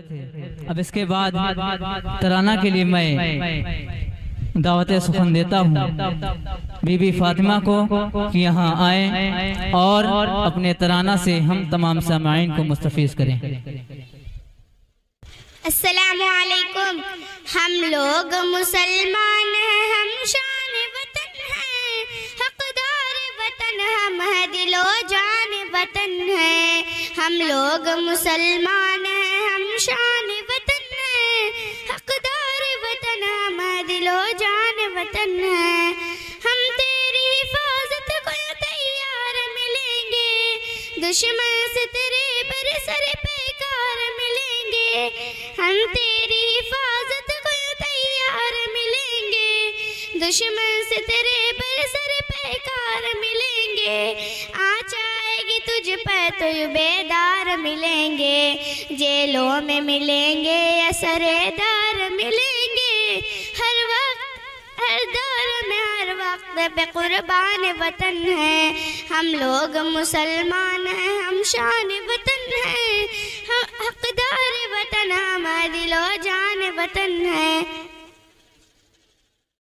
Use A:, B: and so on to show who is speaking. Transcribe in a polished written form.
A: अब इसके बाद तराना के लिए मैं दावत सुखन देता हूँ बीबी फातिमा को कि यहाँ आए और अपने तराना से हम तमाम सामाईन को मुस्तफीज करें।
B: अस्सलामु अलैकुम। हम लोग मुसलमान हैं, हम शान वतन हैं, हकदार वतन हम है, दिलो जान वतन है। हम लोग मुसलमान हैं, हम शान वतन हैं, हकदार वतन हम है, दिलो जान वतन है। हम तेरी हिफाजत को तैयार मिलेंगे, दुश्मन से तेरे बरसर पैकार मिलेंगे। हम तेरी हिफाजत को तैयार मिलेंगे, दुश्मन से तेरे बरसर पैकार मिलेंगे। आ जाएगी तुझ पर तो बेदार मिलेंगे, जेलों में मिलेंगे असरेदार मिलेंगे। हर वक्त हर दौर में हर वक्त पे कुर्बान वतन है। हम लोग मुसलमान हैं, हम शान वतन हैं, हम हकदार वतन हमारा दिलो जान वतन है।